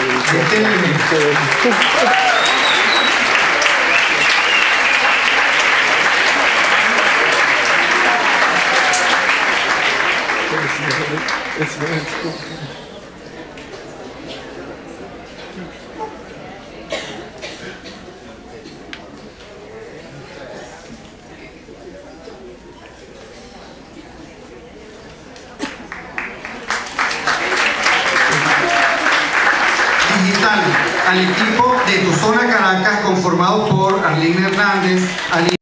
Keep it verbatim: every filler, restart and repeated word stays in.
Digital, al equipo de Tu Zona Caracas, conformado por Arlene Hernández,